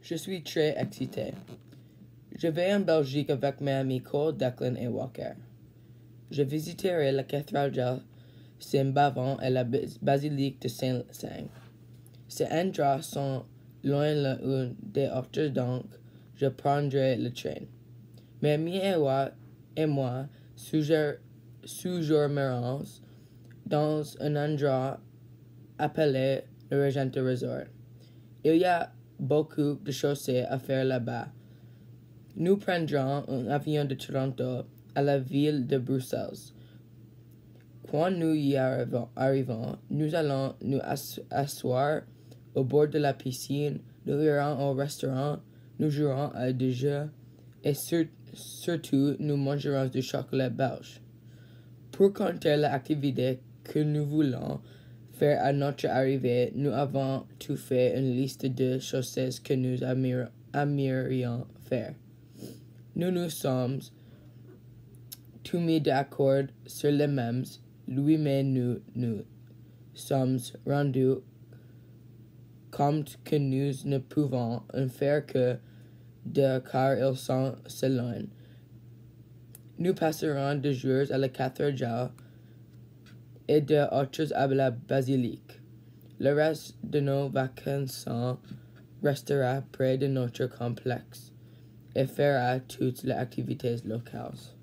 Je suis très excité. Je vais en Belgique avec mes amis Cole, Declan et Walker. Je visiterai la cathédrale de Saint-Bavon et la basilique de Saint-Sang. Ces endroits sont loin l'un des autres, donc je prendrai le train. Mes amis et moi séjournerons dans un endroit appelé le Regent Resort. Il y a beaucoup de choses à faire là-bas. Nous prendrons un avion de Toronto à la ville de Bruxelles. Quand nous y arrivons, nous allons nous asseoir au bord de la piscine, nous irons au restaurant, nous jouerons à des jeux et surtout nous mangerons du chocolat belge. Pour compter l'activité que nous voulons faire à notre arrivée, nous avons tout fait une liste de choses que nous aimerions faire. Nous nous sommes tous mis d'accord sur les mêmes, lui mais nous sommes rendus compte que nous ne pouvons en faire que deux car ils sont si loin. Nous passerons 2 jours à la cathédrale et 2 autres à la basilique. Le reste de nos vacances restera près de notre complexe et fera toutes les activités locales.